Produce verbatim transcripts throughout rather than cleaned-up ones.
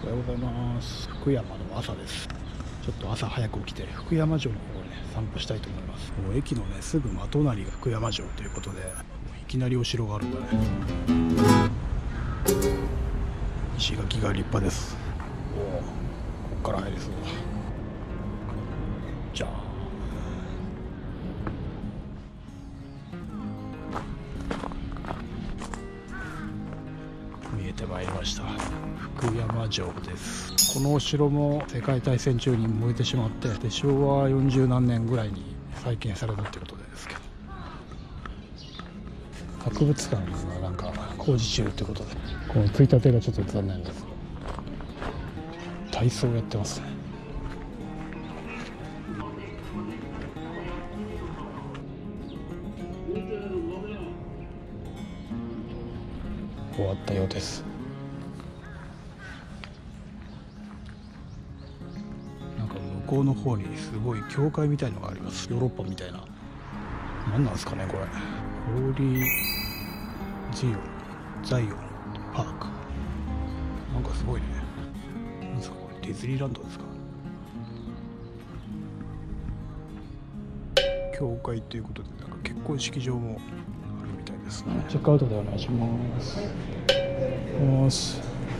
おはようございます。福山の朝です。ちょっと朝早く起きて福山城の方をね散歩したいと思います。もう駅のねすぐ真隣が福山城ということで、いきなりお城があるんだね。石垣が立派です。おお、ここから入れそうだ。じゃあ見えてまいりました。福山城です。このお城も世界大戦中に燃えてしまって、で昭和よんじゅうなんねんぐらいに再建されたってことですけど、博物館がなんか工事中ってことで、このついたてがちょっと残念です。体操やってますね。終わったようです。なんか向こうの方にすごい教会みたいのがあります。ヨーロッパみたいな。何なんですかねこれ。ホーリージオンザイオンパーク。なんかすごいね。何ですかこれ。ディズニーランドですか。教会ということで、なんか結婚式場もあるみたいですね。チェックアウトでお願いします。よし、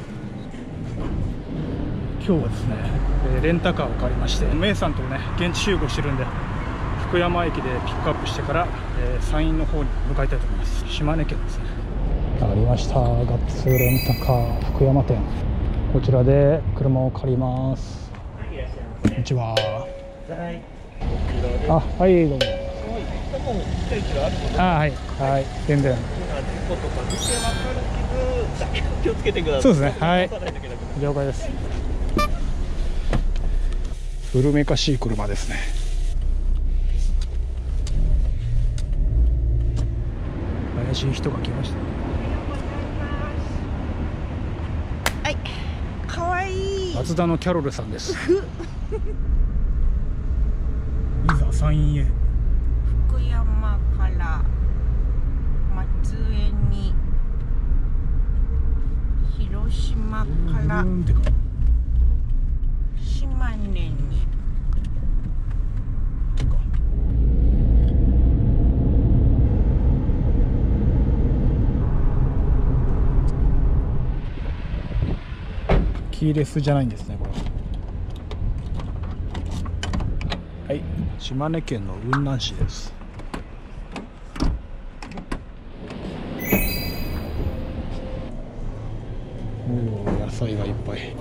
今日はですねレンタカーを借りまして、メイさんとね現地集合してるんで、福山駅でピックアップしてから、えー、山陰の方に向かいたいと思います。島根県ですね。ありました、ガッツレンタカー福山店。こちらで車を借ります。こんにちは。あ、はい、どうも。あ、はい、はい、全然。 気をつけてください。 そうですね、はい、了解です。古めかしい車ですね。怪しい人が来ました。 はい、かわいい。 松田のキャロルさんです。いざ山陰へ。 福山から松江に、広島から島根に。 キーレスじゃないんですねこれ。はい、島根県の雲南市です。おお、野菜がいっぱい。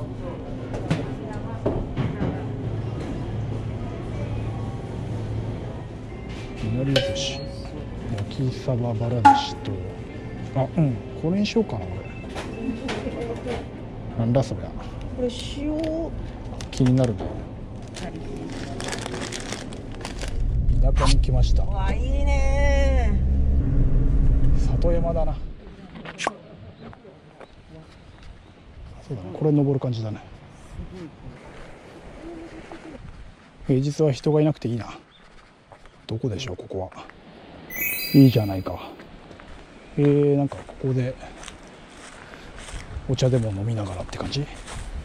いなり寿司、焼きサババラ寿司と、あ、うん、これにしようかな。これなんだそりゃ。 これ塩気になるね。田舎に来ました。 わ、いいね。 里山だな。そうだね、これ登る感じだね。平日は人がいなくていいな。どこでしょうここは。いいじゃないか。えー、なんかここでお茶でも飲みながらって感じ。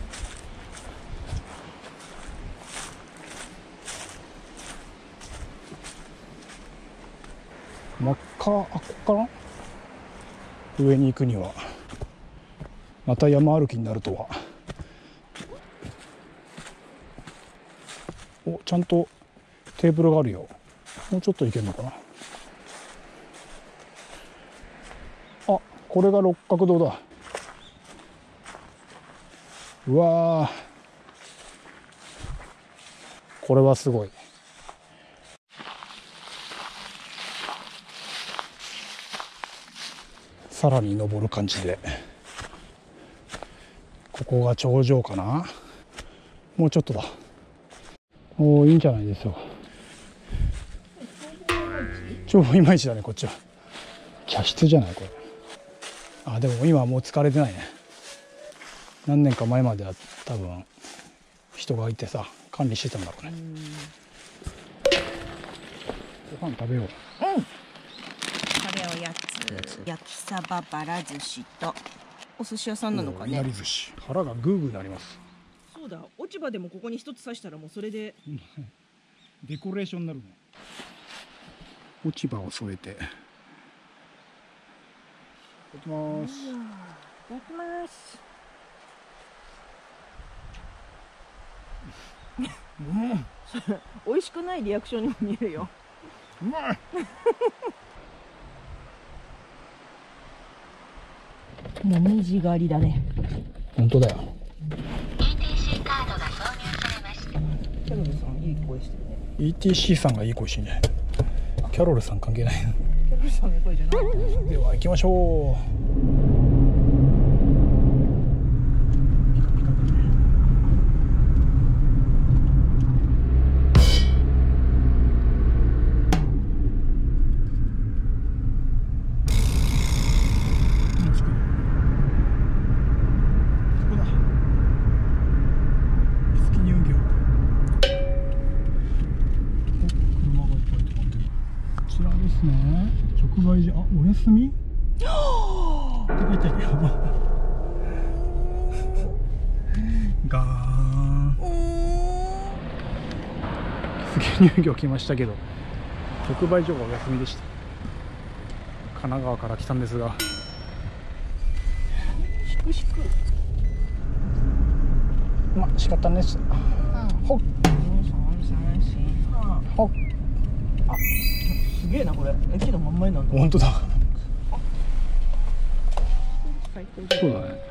真っ赤、あ、ここかな。上に行くにはまた山歩きになるとは。お、ちゃんとテーブルがあるよ。もうちょっと行けるのかな。あ、これが六角堂だ。うわー、これはすごい。さらに登る感じで、ここが頂上かな。もうちょっとだ。おお、いいんじゃないですよ。ちょうどいまいちだねこっちは。茶室じゃないこれ。あ、でも今はもう疲れてないね。何年か前までは多分人がいてさ管理してたんだろうね。ご飯食べよう。 うん。これおやつ、焼きサババラ寿司とお寿司屋さんなのかね。 いなり寿司。腹がグーグーなります。 そうだ、落ち葉でもここに一つ刺したらもうそれでデコレーションになるね。落ち葉を添えて。いただきます。 いただきます。 うん、 美味しくないリアクションにも見えるよ。 うまい。 もみじ狩りだね。 本当だよ。 イーティーシー カードが挿入されました。 キャロルさんいい声してるね。 イーティーシー さんがいい声してんじゃない。キャロルさん関係ない。 キャロルさんの声じゃない。 では行きましょう。直売所、あ、お休み？って書いてあるよ。ガーン。木杉乳業来ましたけど、直売所がお休みでした。神奈川から来たんですが。 しくしく。 まあ仕方ないです。ほっ。ほっ。 あ、すげえなこれ。駅の真ん前なんだ。 本当だ。 最高だ。 そうだね。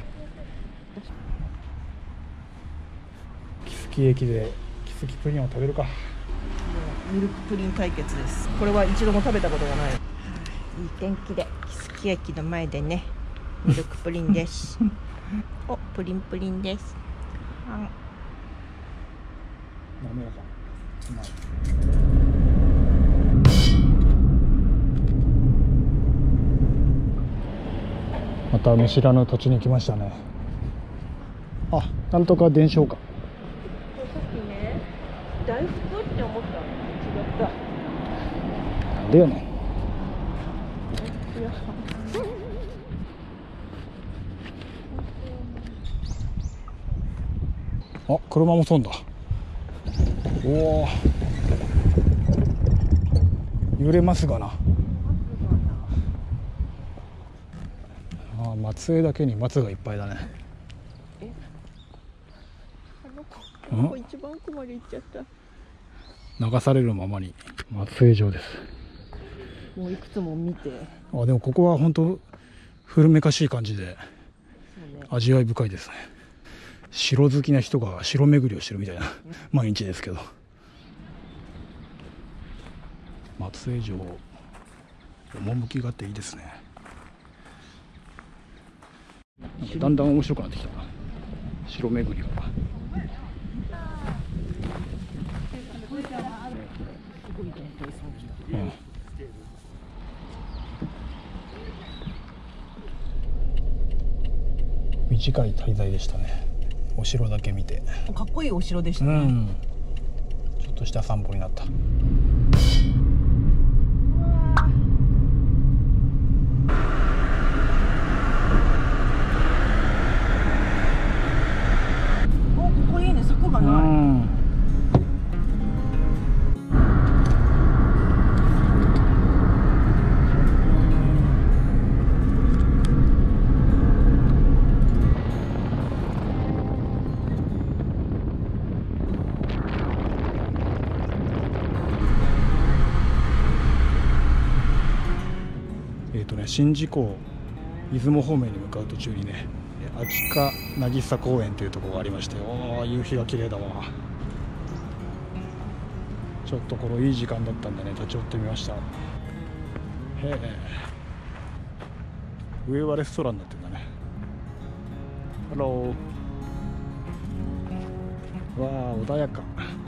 木杉駅で木杉プリンを食べるか。 ミルクプリン対決です。これは一度も食べたことがない。いい天気で木杉駅の前でね、ミルクプリンです。お、プリンプリンです。あん。 滑らか。うまい。また見知らぬ土地に来ましたね。あ、なんとか伝承か。 さっきね、大福って思った。違った。 なんでよね。あ、車もそうだ。おお。揺れますがな。あ、松江だけに松がいっぱいだね。 え、あの子、あの子一番奥まで行っちゃった。 流されるままに松江城です。 もういくつも見て。 あ、でもここは本当古めかしい感じで、 そうね、 味わい深いですね。城好きな人が城巡りをしてるみたいな毎日ですけど、松江城趣があっていいですね。なんかだんだん面白くなってきたな、城巡りが。うん、短い滞在でしたね。お城だけ見て。 かっこいいお城でしたね。 うん、ちょっとした散歩になった。 お、ここいいね、柵がない。 うん、宍道湖出雲方面に向かう途中にね、秋鹿渚公園というところがありまして、おー、夕日が綺麗だわ。ちょっとこのいい時間だったんでね、立ち寄ってみました。へえ、上はレストランになってるんだね。ハロー。わあ、穏やか。